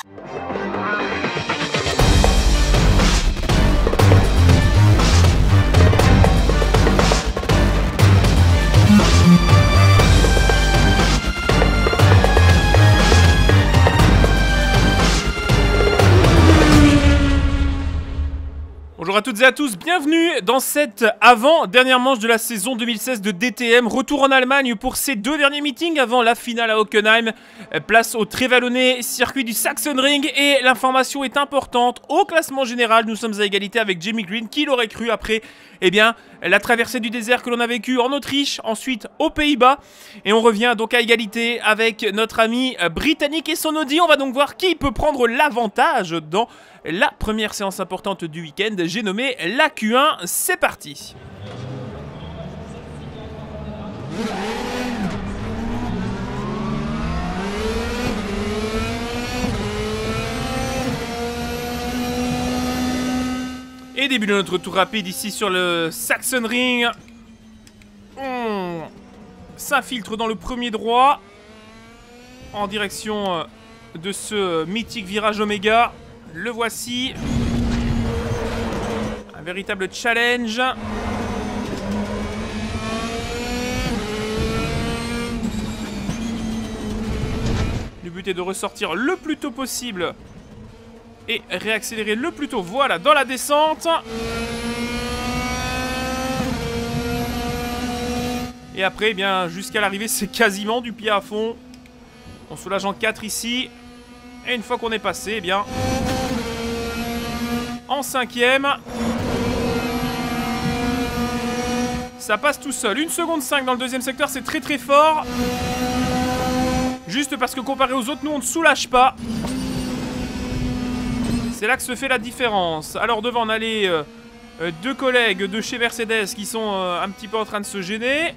Bonjour à toutes et à tous, bienvenue dans cette avant-dernière manche de la saison 2016 de DTM. Retour en Allemagne pour ces deux derniers meetings avant la finale à Hockenheim. Place au très vallonné circuit du Sachsenring et l'information est importante. Au classement général, nous sommes à égalité avec Jamie Green. Qui l'aurait cru après la traversée du désert que l'on a vécue en Autriche, ensuite aux Pays-Bas. Et on revient donc à égalité avec notre ami britannique et son Audi. On va donc voir qui peut prendre l'avantage dans la première séance importante du week-end. J'ai nommé la Q1, c'est parti. Et début de notre tour rapide ici sur le Sachsenring. On s'infiltre dans le premier droit en direction de ce mythique virage Oméga. Le voici. Un véritable challenge. Le but est de ressortir le plus tôt possible et réaccélérer le plus tôt. Voilà, dans la descente. Et après, eh bien, jusqu'à l'arrivée, c'est quasiment du pied à fond. On soulage en 4 ici. Et une fois qu'on est passé, eh bien, en 5ème, ça passe tout seul. 1 seconde 5 dans le deuxième secteur, c'est très très fort. Juste parce que comparé aux autres, nous on ne soulage pas. C'est là que se fait la différence. Alors devant, on a les deux collègues de chez Mercedes qui sont un petit peu en train de se gêner.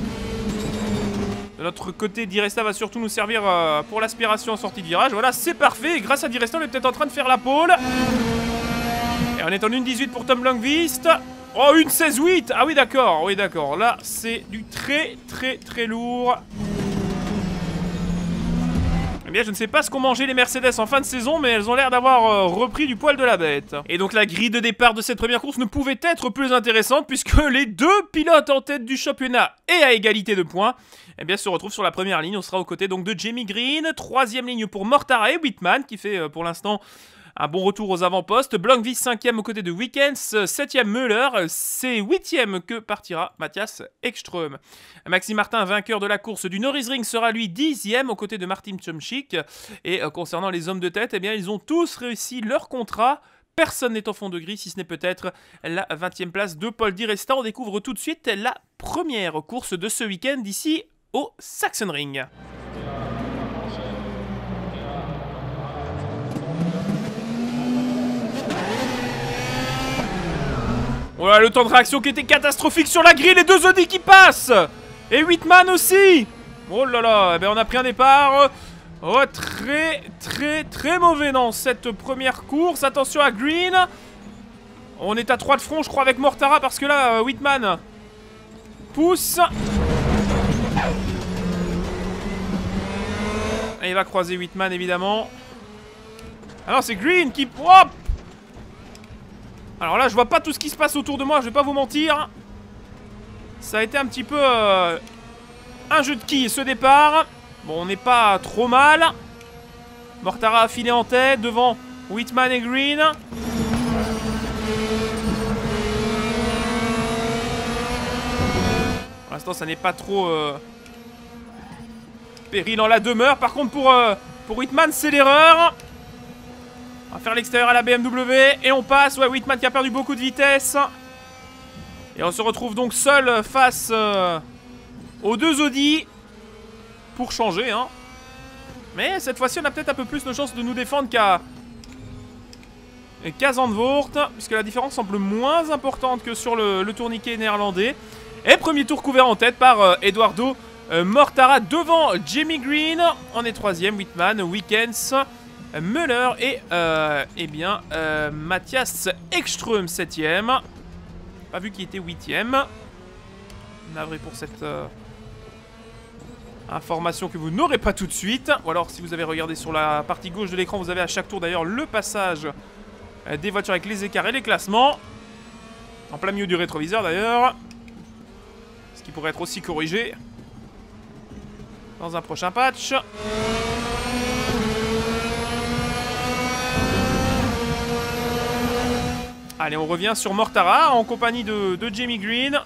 De notre côté, Di Resta va surtout nous servir pour l'aspiration en sortie de virage. Voilà, c'est parfait. Et grâce à Di Resta, on est peut-être en train de faire la pole. Et on est en 1.18 pour Tom Blomqvist. Oh, 1.16.8. Ah oui, d'accord. Oui, d'accord. Là, c'est du très, très, très lourd. Eh bien, je ne sais pas ce qu'ont mangé les Mercedes en fin de saison, mais elles ont l'air d'avoir repris du poil de la bête. Et donc, la grille de départ de cette première course ne pouvait être plus intéressante, puisque les deux pilotes en tête du championnat et à égalité de points, eh bien, se retrouvent sur la première ligne. On sera aux côtés donc de Jamie Green. Troisième ligne pour Mortara et Wittmann, qui fait pour l'instant un bon retour aux avant-postes. Blomqvist 5ème aux côtés de Wickens, 7ème Müller, c'est 8ème que partira Matthias Ekström. Maxime Martin, vainqueur de la course du Norrisring, sera lui 10ème aux côtés de Martin Chomchik. Et concernant les hommes de tête, eh bien, ils ont tous réussi leur contrat. Personne n'est au fond de grille, si ce n'est peut-être la 20e place de Paul Di Resta. On découvre tout de suite la première course de ce week-end ici au Sachsenring. Voilà le temps de réaction qui était catastrophique sur la grille, les deux Audi qui passent. Et Wittmann aussi. Oh là là, eh bien on a pris un départ très très très mauvais dans cette première course. Attention à Green. On est à 3 de front je crois avec Mortara parce que là Wittmann pousse. Et il va croiser Wittmann évidemment. Alors c'est Green qui... Hop. Alors là, je vois pas tout ce qui se passe autour de moi, je vais pas vous mentir. Ça a été un petit peu un jeu de quilles ce départ. Bon, on n'est pas trop mal. Mortara a filé en tête devant Wittmann et Green. Pour l'instant, ça n'est pas trop péril en la demeure. Par contre, pour Wittmann, c'est l'erreur. On va faire l'extérieur à la BMW et on passe. Ouais, Wittmann qui a perdu beaucoup de vitesse. Et on se retrouve donc seul face aux deux Audi pour changer. Hein. Mais cette fois-ci, on a peut-être un peu plus de chances de nous défendre qu'à Zandvoort, puisque la différence semble moins importante que sur le tourniquet néerlandais. Et premier tour couvert en tête par Eduardo Mortara devant Jamie Green. On est 3ème, Wittmann, Wickens, Müller et Matthias Ekström 7ème. Pas vu qu'il était 8ème. Navré pour cette Information que vous n'aurez pas tout de suite. Ou alors si vous avez regardé sur la partie gauche de l'écran, vous avez à chaque tour d'ailleurs le passage des voitures avec les écarts et les classements. En plein milieu du rétroviseur d'ailleurs. Ce qui pourrait être aussi corrigé dans un prochain patch. Allez, on revient sur Mortara en compagnie de Jamie Green.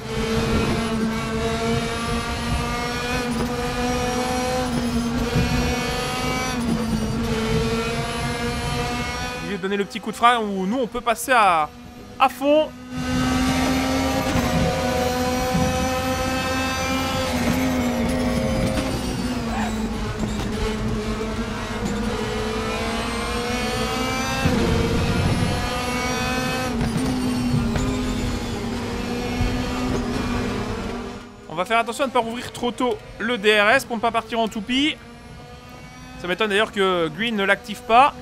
Je vais donner le petit coup de frein où nous on peut passer à fond. On va faire attention à ne pas rouvrir trop tôt le DRS pour ne pas partir en toupie. Ça m'étonne d'ailleurs que Green ne l'active pas.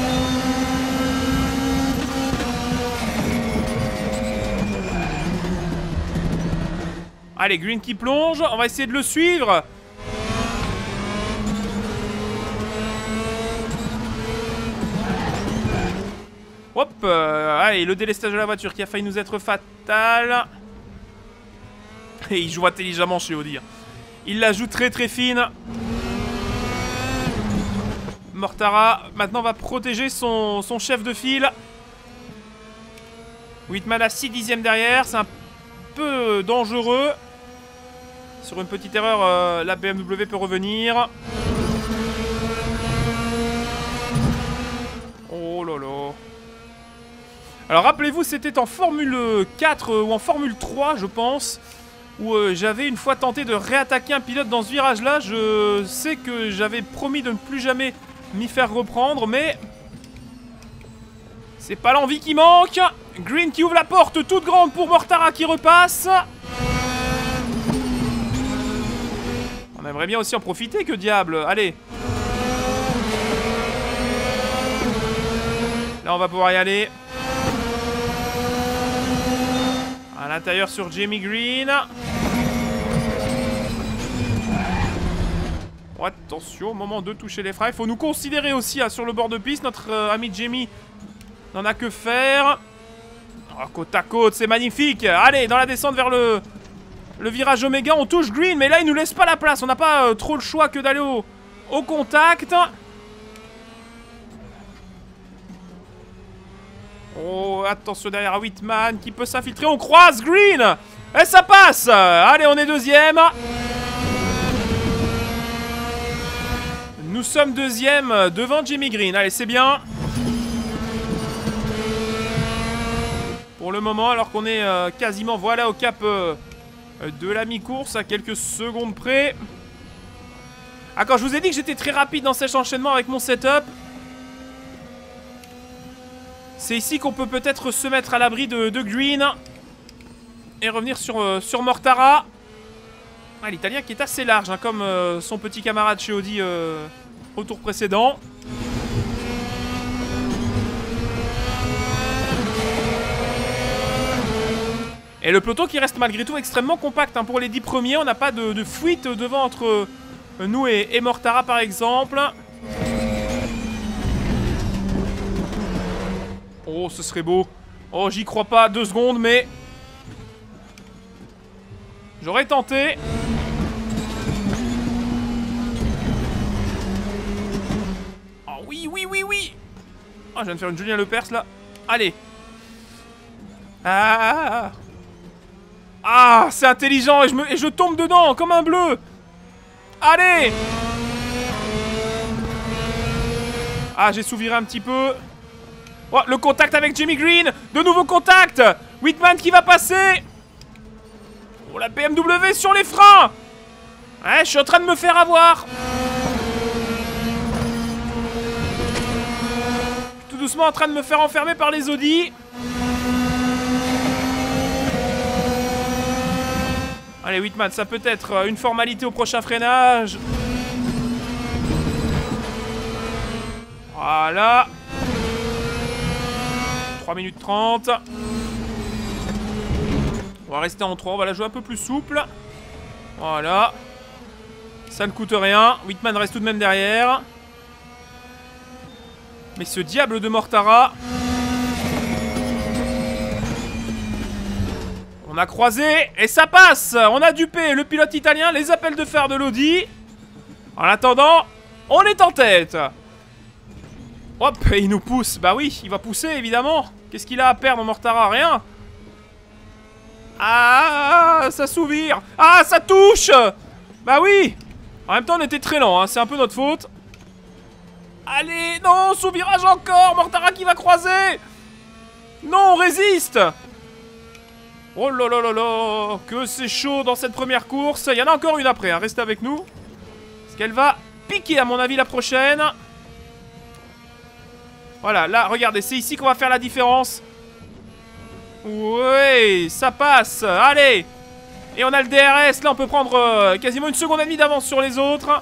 Allez, Green qui plonge. On va essayer de le suivre. Hop, allez, le délestage de la voiture qui a failli nous être fatal. Et il joue intelligemment chez Audi. Il la joue très très fine. Mortara maintenant va protéger son chef de file. Whitman a 6 dixièmes derrière. C'est un peu dangereux. Sur une petite erreur, la BMW peut revenir. Oh là là. Alors rappelez-vous, c'était en Formule 4 ou en Formule 3 je pense, où j'avais une fois tenté de réattaquer un pilote dans ce virage-là. Je sais que j'avais promis de ne plus jamais m'y faire reprendre, mais c'est pas l'envie qui manque. Green qui ouvre la porte toute grande pour Mortara qui repasse. On aimerait bien aussi en profiter, que diable. Allez. Là, on va pouvoir y aller. À l'intérieur sur Jamie Green. Oh, attention, au moment de toucher les freins. Il faut nous considérer aussi hein, sur le bord de piste. Notre ami Jamie n'en a que faire. Oh, côte à côte, c'est magnifique. Allez, dans la descente vers le virage Oméga, on touche Green. Mais là, il nous laisse pas la place. On n'a pas trop le choix que d'aller au contact. Oh, attention derrière Whitman qui peut s'infiltrer. On croise Green. Et ça passe. Allez, on est deuxième. Nous sommes deuxième devant Jamie Green. Allez, c'est bien. Pour le moment, alors qu'on est quasiment voilà au cap de la mi-course, à quelques secondes près. Ah, quand je vous ai dit que j'étais très rapide dans cet enchaînement avec mon setup, c'est ici qu'on peut peut-être se mettre à l'abri de Green et revenir sur Mortara. Ah, l'Italien qui est assez large, hein, comme son petit camarade chez Audi au tour précédent. Et le peloton qui reste malgré tout extrêmement compact. Hein. Pour les 10 premiers, on n'a pas de fuite devant entre nous et Mortara par exemple. Oh, ce serait beau. Oh, j'y crois pas 2 secondes, mais j'aurais tenté. Oh oui, oui, oui, oui. Oh, je viens de faire une Julien Lepers là. Allez. Ah, c'est intelligent et je tombe dedans comme un bleu. Allez. Ah, j'ai souviré un petit peu. Oh, le contact avec Jamie Green. De nouveau contact. Whitman qui va passer. Oh, la BMW sur les freins. Ouais, je suis en train de me faire avoir. Tout doucement en train de me faire enfermer par les Audi. Allez, Whitman, ça peut être une formalité au prochain freinage. Voilà. 3 minutes 30. On va rester en 3, on va la jouer un peu plus souple. Voilà. Ça ne coûte rien. Whitman reste tout de même derrière. Mais ce diable de Mortara... On a croisé et ça passe. On a dupé le pilote italien, les appels de fer de l'Audi. En attendant, on est en tête. Hop, et il nous pousse. Bah oui, il va pousser évidemment. Qu'est-ce qu'il a à perdre Mortara? Rien. Ah, ça s'ouvre. Ah, ça touche. Bah oui. En même temps, on était très lent, hein. C'est un peu notre faute. Allez, non, sous-virage encore. Mortara qui va croiser. Non, on résiste. Oh là là là là, que c'est chaud dans cette première course. Il y en a encore une après, hein. Restez avec nous. Parce qu'elle va piquer à mon avis la prochaine. Voilà, là, regardez, c'est ici qu'on va faire la différence. Ouais, ça passe, allez. Et on a le DRS, là on peut prendre quasiment une seconde et demie d'avance sur les autres.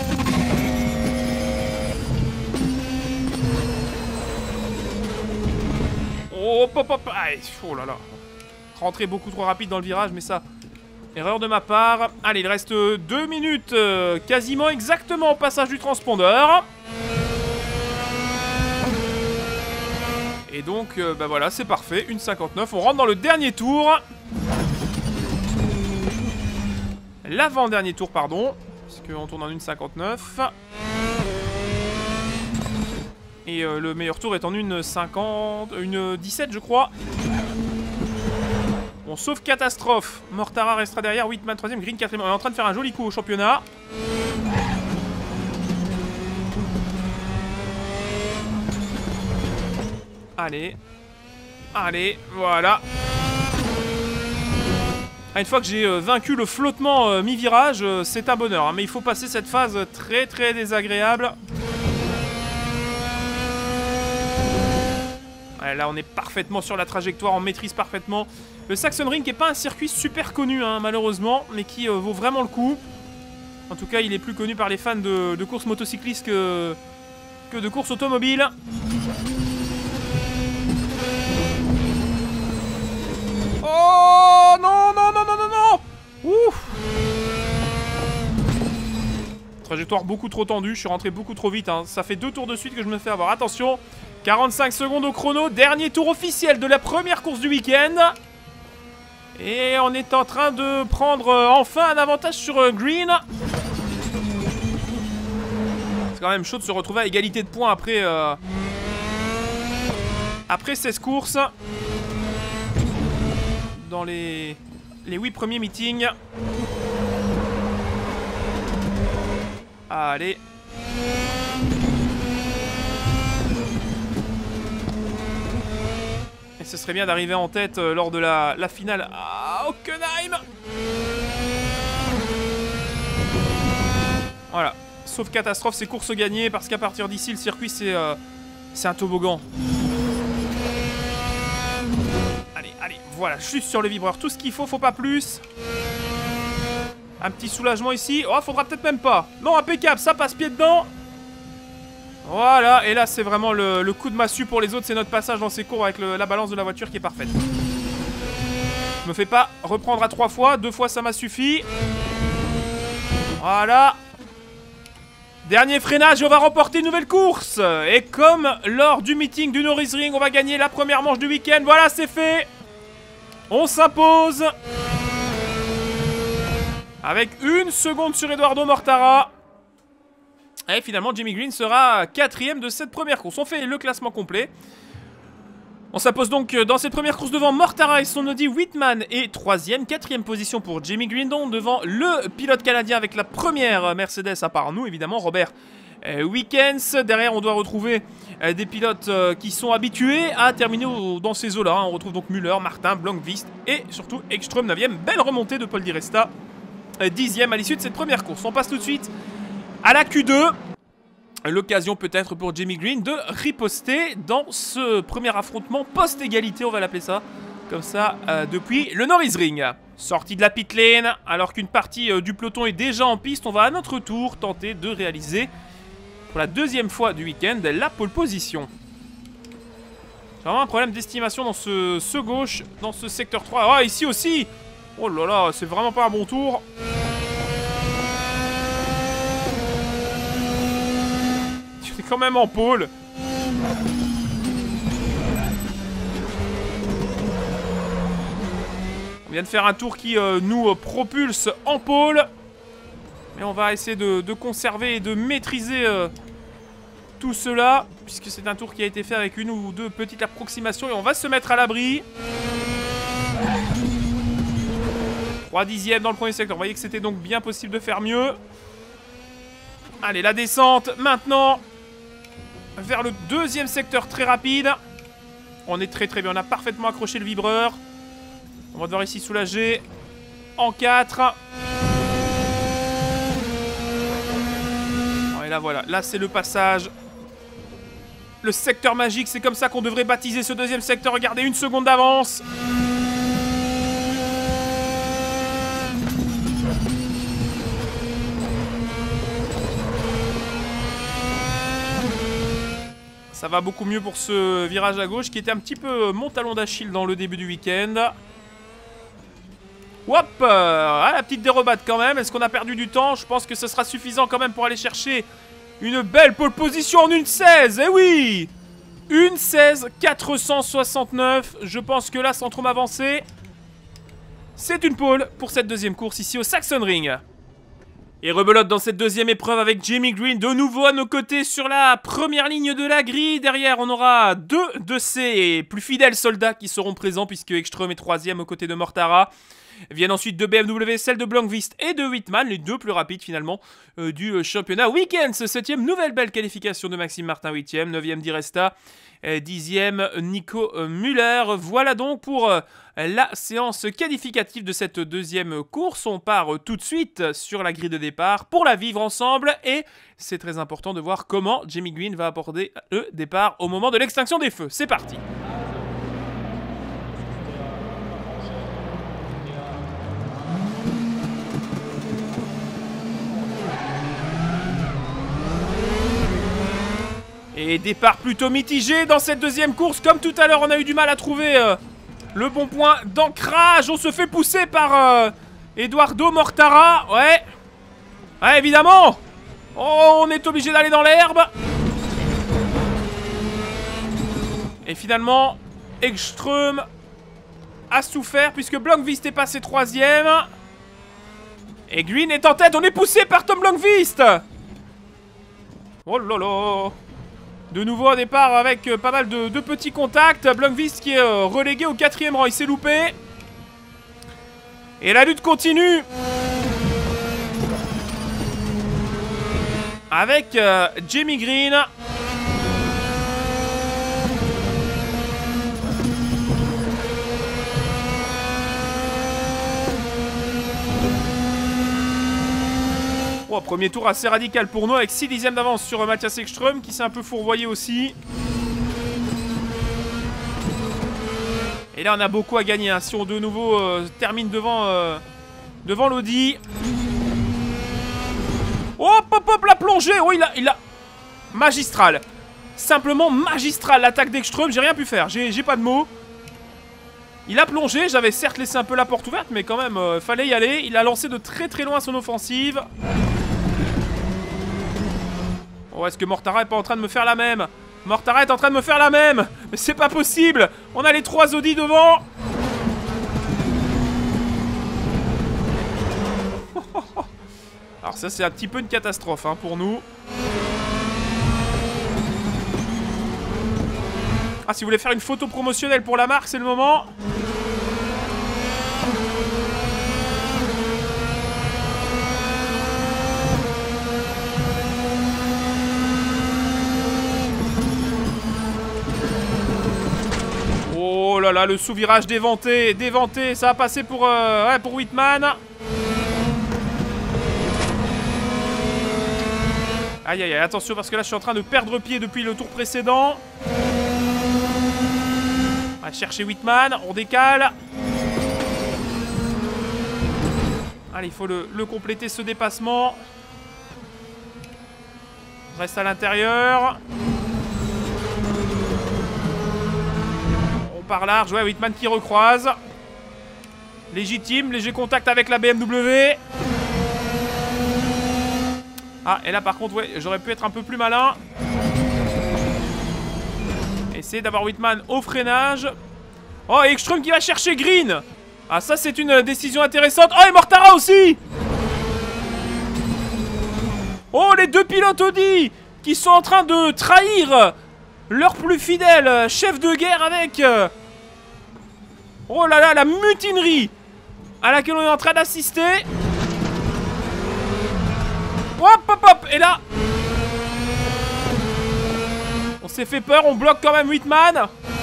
Oh, hop, hop, allez, oh là là. Rentrée beaucoup trop rapide dans le virage, mais ça, erreur de ma part. Allez, il reste 2 minutes, quasiment exactement au passage du transpondeur. Et donc, bah voilà, c'est parfait, 1,59. On rentre dans le dernier tour. L'avant-dernier tour, pardon. Parce qu'on tourne en 1,59. Et le meilleur tour est en 1,50... 1,17 je crois. Bon, sauf catastrophe. Mortara restera derrière, Whitman 3ème, Green 4ème. On est en train de faire un joli coup au championnat. Allez. Allez, voilà. Une fois que j'ai vaincu le flottement mi-virage, c'est un bonheur. Hein, mais il faut passer cette phase très très désagréable. Ouais, là, on est parfaitement sur la trajectoire, on maîtrise parfaitement. Le Sachsenring qui n'est pas un circuit super connu, hein, malheureusement, mais qui vaut vraiment le coup. En tout cas, il est plus connu par les fans de courses motocyclistes que de courses automobiles. Oh non, non, non, non, non, non. Ouf. Trajectoire beaucoup trop tendue, je suis rentré beaucoup trop vite. Hein. Ça fait 2 tours de suite que je me fais avoir. Attention, 45 secondes au chrono. Dernier tour officiel de la première course du week-end. Et on est en train de prendre enfin un avantage sur Green. C'est quand même chaud de se retrouver à égalité de points après, après 16 courses. Dans les 8 premiers meetings. Allez. Et ce serait bien d'arriver en tête lors de la finale à Hockenheim. Voilà. Sauf catastrophe, c'est course gagnée parce qu'à partir d'ici, le circuit, c'est un toboggan. Allez, voilà, juste sur le vibreur, tout ce qu'il faut pas plus. Un petit soulagement ici. Oh, faudra peut-être même pas. Non, impeccable, ça passe pied dedans. Voilà, et là c'est vraiment le coup de massue pour les autres. C'est notre passage dans ces cours avec la balance de la voiture qui est parfaite. Je me fais pas reprendre à 3 fois, 2 fois ça m'a suffi. Voilà. Dernier freinage et on va remporter une nouvelle course. Et comme lors du meeting du Nürburgring, on va gagner la première manche du week-end. Voilà, c'est fait. On s'impose. Avec 1 seconde sur Eduardo Mortara. Et finalement, Jimmy Green sera 4ème de cette première course. On fait le classement complet. On s'impose donc dans cette première course devant Mortara et son Audi. Whitman est 3ème, 4ème position pour Jimmy Green, donc devant le pilote canadien avec la première Mercedes, à part nous évidemment, Robert Wickens. Derrière, on doit retrouver des pilotes qui sont habitués à terminer dans ces eaux-là. On retrouve donc Müller, Martin, Blomqvist et surtout Ekström 9ème. Belle remontée de Paul Di Resta, 10ème à l'issue de cette première course. On passe tout de suite à la Q2. L'occasion peut-être pour Jimmy Green de riposter dans ce premier affrontement post-égalité, on va l'appeler ça, comme ça, depuis le Nürburgring. Sortie de la pit lane, alors qu'une partie du peloton est déjà en piste, on va à notre tour tenter de réaliser, pour la 2e fois du week-end, la pole position. J'ai vraiment un problème d'estimation dans ce gauche, dans ce secteur 3. Ah, ici aussi. Oh là là, c'est vraiment pas un bon tour. quand même en pôle. On vient de faire un tour qui nous propulse en pôle. Mais on va essayer de conserver et de maîtriser tout cela, puisque c'est un tour qui a été fait avec une ou deux petites approximations. Et on va se mettre à l'abri. 3 dixièmes dans le premier secteur. Vous voyez que c'était donc bien possible de faire mieux. Allez, la descente maintenant vers le deuxième secteur très rapide. On est très bien. On a parfaitement accroché le vibreur. On va devoir ici soulager en 4. Et là voilà, là c'est le passage. Le secteur magique, c'est comme ça qu'on devrait baptiser ce deuxième secteur. Regardez, 1 seconde d'avance. Ça va beaucoup mieux pour ce virage à gauche qui était un petit peu mon talon d'Achille dans le début du week-end. Hop, ah, la petite dérobade quand même. Est-ce qu'on a perdu du temps? Je pense que ce sera suffisant quand même pour aller chercher une belle pole position en 1.16. Eh oui, 1.16 469. Je pense que là, sans trop m'avancer, c'est une pole pour cette deuxième course ici au Sachsenring. Et rebelote dans cette deuxième épreuve avec Jamie Green de nouveau à nos côtés sur la première ligne de la grille. Derrière, on aura 2 de ses plus fidèles soldats qui seront présents puisque Ekström est 3e aux côtés de Mortara. Viennent ensuite de BMW, celle de Blomqvist et de Wittmann, les 2 plus rapides finalement du championnat. Weekends, 7e, nouvelle belle qualification de Maxime Martin, 8e, 9e Di Resta, 10e Nico Müller. Voilà donc pour la séance qualificative de cette deuxième course. On part tout de suite sur la grille de départ pour la vivre ensemble et c'est très important de voir comment Jamie Green va aborder le départ au moment de l'extinction des feux. C'est parti! Et départ plutôt mitigé dans cette deuxième course. Comme tout à l'heure, on a eu du mal à trouver le bon point d'ancrage. On se fait pousser par Eduardo Mortara. Ouais. Ouais, évidemment. Oh, on est obligé d'aller dans l'herbe. Et finalement, Ekström a souffert puisque Blomqvist est passé 3e. Et Green est en tête. On est poussé par Tom Blomqvist. Oh là là. De nouveau un départ avec pas mal de petits contacts. Blomqvist qui est relégué au 4e rang. Il s'est loupé. Et la lutte continue. Avec Jamie Green. Oh, premier tour assez radical pour nous avec 6 dixièmes d'avance sur Mattias Ekström qui s'est un peu fourvoyé aussi. Et là on a beaucoup à gagner hein, si on de nouveau termine devant l'Audi. Oh hop hop la plongée. Oh il a magistral. Simplement magistral l'attaque d'Ekström. J'ai rien pu faire, j'ai pas de mots. Il a plongé, j'avais certes laissé un peu la porte ouverte mais quand même fallait y aller. Il a lancé de très loin son offensive. Oh, est-ce que Mortara est pas en train de me faire la même? Mortara est en train de me faire la même. Mais c'est pas possible. On a les 3 Audi devant. Alors ça c'est un petit peu une catastrophe hein, pour nous. Ah, si vous voulez faire une photo promotionnelle pour la marque, c'est le moment. Oh là là, le sous-virage déventé, ça a passé pour Wittmann. Aïe aïe aïe, attention parce que là je suis en train de perdre pied depuis le tour précédent. On va chercher Wittmann, on décale. Allez, il faut le compléter ce dépassement. On reste à l'intérieur. Par large, ouais, Wittmann qui recroise. Légitime, léger contact avec la BMW. Ah, et là par contre, ouais, j'aurais pu être un peu plus malin. essayer d'avoir Whitman au freinage. Oh, et Ekström qui va chercher Green. Ah, ça, c'est une décision intéressante. Oh, et Mortara aussi. Oh, les deux pilotes Audi qui sont en train de trahir leur plus fidèle chef de guerre avec... Oh là là, la mutinerie à laquelle on est en train d'assister. Hop, hop, hop. Et là... On s'est fait peur, on bloque quand même Whitman.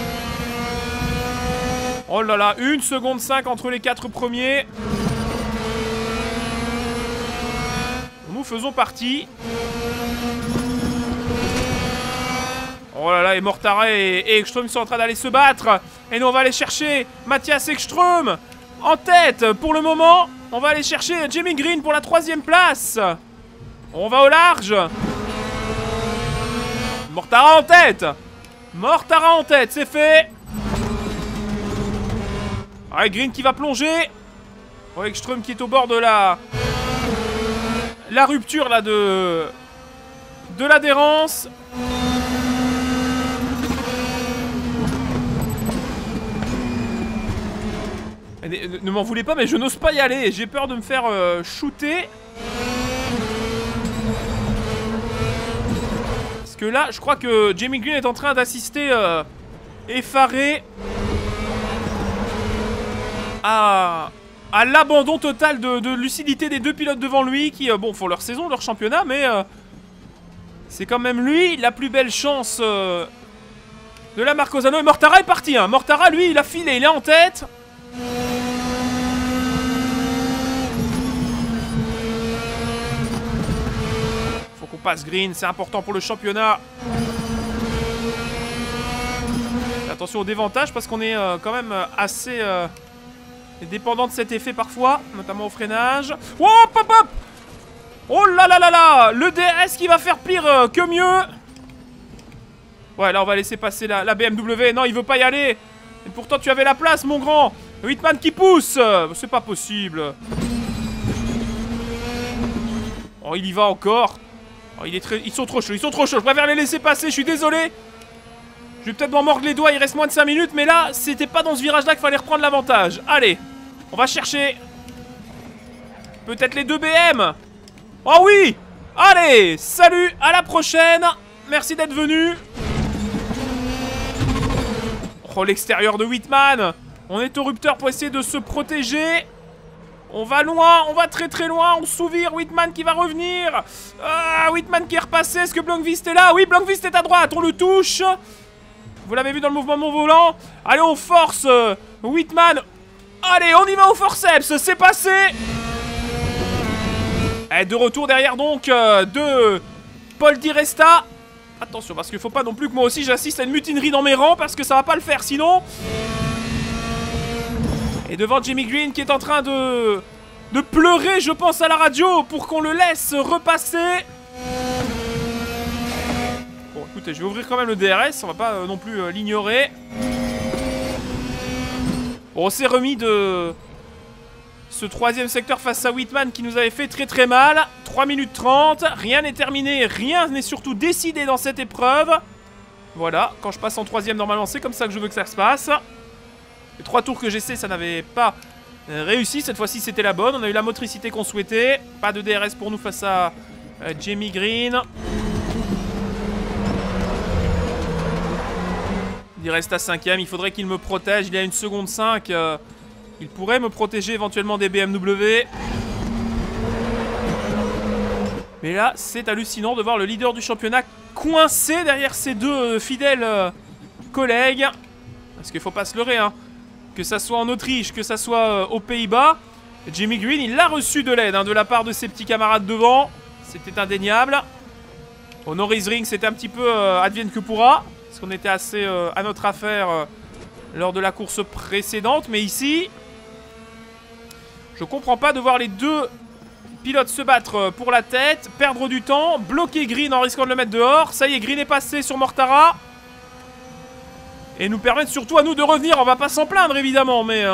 Oh là là, 1 seconde 5 entre les 4 premiers. Nous faisons partie. Oh là là, et Mortara et Ekström sont en train d'aller se battre. Et nous on va aller chercher Mathias Ekström en tête pour le moment. On va aller chercher Jamie Green pour la 3e place. On va au large. Mortara en tête. Mortara en tête, c'est fait. Ah, Green qui va plonger. Oh, Ekström qui est au bord de la rupture là de l'adhérence. Ne m'en voulez pas, mais je n'ose pas y aller. J'ai peur de me faire shooter. Parce que là, je crois que Jamie Green est en train d'assister effaré à l'abandon total de lucidité des deux pilotes devant lui qui, bon, font leur saison, leur championnat, mais c'est quand même lui la plus belle chance de la Marcosano. Et Mortara est parti, hein. Mortara, lui, il a filé, il est en tête. Faut qu'on passe Green, c'est important pour le championnat. Attention au dévantage parce qu'on est quand même assez... dépendant de cet effet parfois, notamment au freinage. Oh, hop, hop, hop. Oh là là là là. Le DRS qui va faire pire que mieux. Ouais, là on va laisser passer la BMW. Non, il veut pas y aller. Et pourtant tu avais la place, mon grand. Whitman qui pousse. C'est pas possible. Oh, il y va encore. Oh, ils sont trop chauds, ils sont trop chauds. Je préfère les laisser passer, je suis désolé. Je vais peut-être m'en mordre les doigts, il reste moins de 5 minutes. Mais là, c'était pas dans ce virage-là qu'il fallait reprendre l'avantage. Allez. On va chercher peut-être les deux BM. Oh oui. Allez, salut, à la prochaine. Merci d'être venu. Oh, l'extérieur de Whitman. On est au rupteur pour essayer de se protéger. On va loin, on va très très loin. On s'ouvre, Whitman qui va revenir. Ah, Whitman qui est repassé. Est-ce que Blomqvist est là? Oui, Blomqvist est à droite, on le touche. Vous l'avez vu dans le mouvement de mon volant. Allez, on force Whitman. Allez, on y va au forceps, c'est passé. Et de retour derrière donc de Paul Di Resta. Attention, parce qu'il faut pas non plus que moi aussi j'assiste à une mutinerie dans mes rangs, parce que ça va pas le faire sinon. Et devant Jamie Green qui est en train de pleurer, je pense, à la radio pour qu'on le laisse repasser. Bon, écoutez, je vais ouvrir quand même le DRS, on va pas non plus l'ignorer. Bon, on s'est remis de ce 3e secteur face à Whitman qui nous avait fait très très mal. 3 minutes 30, rien n'est terminé, rien n'est surtout décidé dans cette épreuve. Voilà, quand je passe en 3e normalement c'est comme ça que je veux que ça se passe. Les 3 tours que j'essaie ça n'avait pas réussi, cette fois-ci c'était la bonne. On a eu la motricité qu'on souhaitait, pas de DRS pour nous face à Jamie Green. Il reste à 5e, il faudrait qu'il me protège, il est à 1 seconde 5. Il pourrait me protéger éventuellement des BMW. Mais là, c'est hallucinant de voir le leader du championnat coincé derrière ses deux fidèles collègues. Parce qu'il faut pas se leurrer, hein. Que ça soit en Autriche, que ça soit aux Pays-Bas, Jamie Green, il a reçu de l'aide de la part de ses petits camarades devant. C'était indéniable. Au Norris Ring, c'était un petit peu advienne que pourra. Parce qu'on était assez à notre affaire lors de la course précédente. Mais ici, je comprends pas de voir les deux pilotes se battre pour la tête, perdre du temps, bloquer Green en risquant de le mettre dehors. Ça y est, Green est passé sur Mortara. Et nous permettre surtout à nous de revenir. On va pas s'en plaindre évidemment, mais...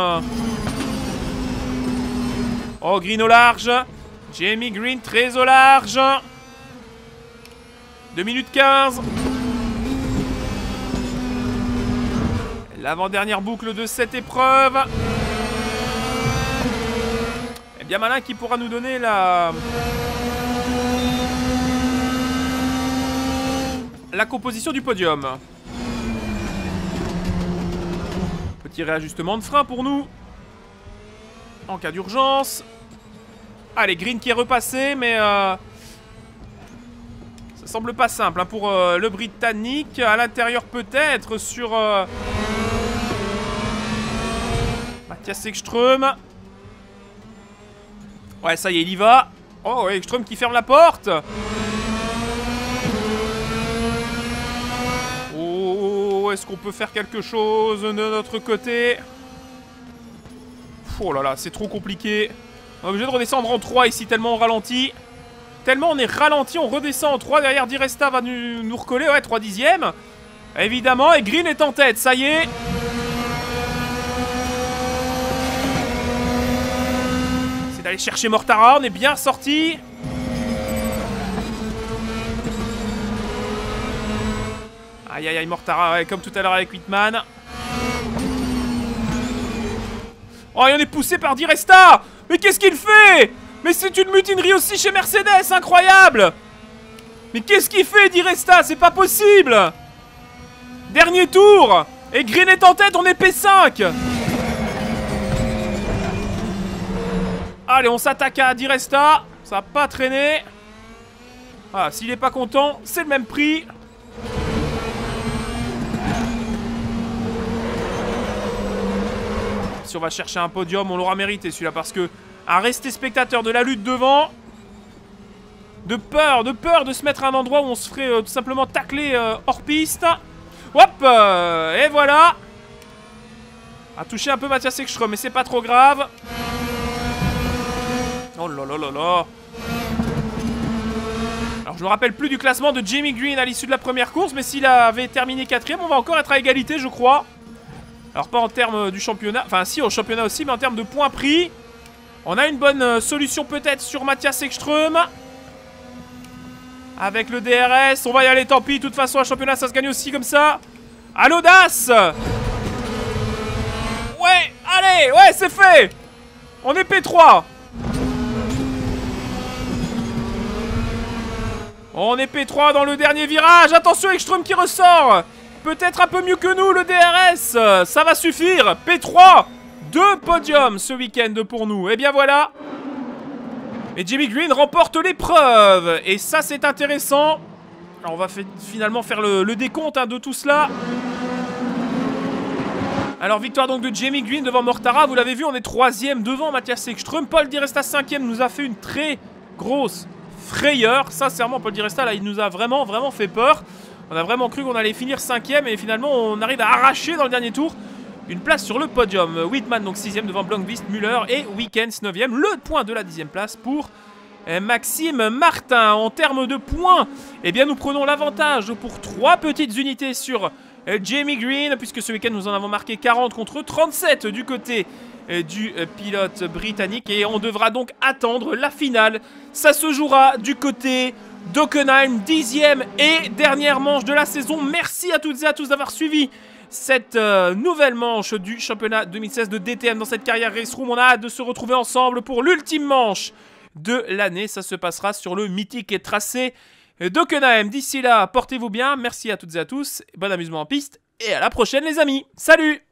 Oh, Green au large. Jamie Green très au large. 2 minutes 15. L'avant-dernière boucle de cette épreuve. Et bien malin qui pourra nous donner la composition du podium. Petit réajustement de frein pour nous. En cas d'urgence. Allez, Green qui est repassé, mais ça semble pas simple hein, pour le Britannique. À l'intérieur peut-être sur Mathias Ekström. Ouais, ça y est, il y va. Oh, ouais, Ekström qui ferme la porte. Oh, est-ce qu'on peut faire quelque chose de notre côté? Oh là là, c'est trop compliqué. On est obligé de redescendre en 3 ici, tellement on ralentit. Tellement on est ralenti, on redescend en 3. Derrière, Di Resta va nous recoller. Ouais, 3 dixièmes. Évidemment, et Green est en tête, ça y est. C'est d'aller chercher Mortara, on est bien sorti. Aïe aïe aïe, Mortara, ouais, comme tout à l'heure avec Whitman. Oh, et on est poussé par Di Resta. Mais qu'est-ce qu'il fait? Mais c'est une mutinerie aussi chez Mercedes, incroyable. Mais qu'est-ce qu'il fait, Di Resta? C'est pas possible. Dernier tour. Et Green est en tête, on est P5. Allez, on s'attaque à Di Resta. Ça va pas traîner. Ah, s'il est pas content, c'est le même prix. Si on va chercher un podium, on l'aura mérité celui-là, parce que à rester spectateur de la lutte devant, de peur de se mettre à un endroit où on se ferait tout simplement tacler hors piste. Hop, et voilà. A touché un peu Mathias Ekström, mais c'est pas trop grave. Oh là là là là. Alors je me rappelle plus du classement de Jamie Green à l'issue de la première course, mais s'il avait terminé 4ème, on va encore être à égalité, je crois. Alors pas en termes du championnat, enfin si au championnat aussi, mais en termes de points pris. On a une bonne solution peut-être sur Mathias Ekström. Avec le DRS, on va y aller, tant pis. De toute façon, un championnat, ça se gagne aussi comme ça. À l'audace. Ouais, allez, ouais, c'est fait. On est P3. On est P3 dans le dernier virage. Attention, Ekström qui ressort. Peut-être un peu mieux que nous, le DRS. Ça va suffire. P3. 2 podiums ce week-end pour nous. Et bien voilà. Et Jamie Green remporte l'épreuve. Et ça, c'est intéressant. Alors, on va finalement faire le décompte hein, de tout cela. Alors, victoire donc de Jamie Green devant Mortara. Vous l'avez vu, on est 3ème devant Mathias Ekström. Paul Di Resta 5ème nous a fait une très grosse frayeur. Sincèrement, Paul Di Resta, là, il nous a vraiment fait peur. On a vraiment cru qu'on allait finir 5ème. Et finalement, on arrive à arracher dans le dernier tour une place sur le podium. Whitman donc 6ème devant Blomqvist, Müller et Weekends 9ème. Le point de la 10ème place pour Maxime Martin. En termes de points, eh bien nous prenons l'avantage pour 3 petites unités sur Jamie Green, puisque ce week-end nous en avons marqué 40 contre 37 du côté du pilote britannique. Et on devra donc attendre la finale. Ça se jouera du côté d'Hockenheim, 10ème et dernière manche de la saison. Merci à toutes et à tous d'avoir suivi cette nouvelle manche du championnat 2016 de DTM dans cette carrière Race Room. On a hâte de se retrouver ensemble pour l'ultime manche de l'année. Ça se passera sur le mythique tracé d'Hockenheim. D'ici là, portez-vous bien. Merci à toutes et à tous. Bon amusement en piste et à la prochaine les amis. Salut!